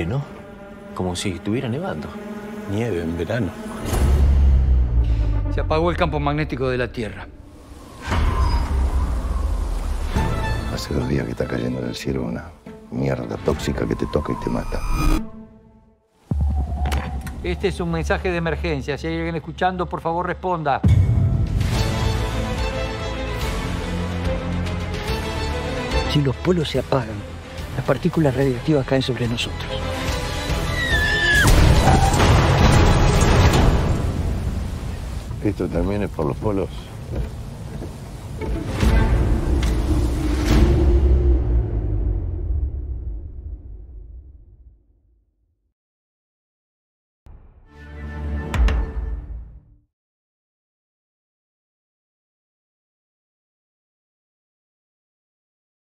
aire, ¿no? Como si estuviera nevando. Nieve en verano. Se apagó el campo magnético de la Tierra. Hace 2 días que está cayendo del cielo una mierda tóxica que te toca y te mata. Este es un mensaje de emergencia. Si hay alguien escuchando, por favor, responda. Si los polos se apagan, las partículas radiactivas caen sobre nosotros. Esto también es por los polos.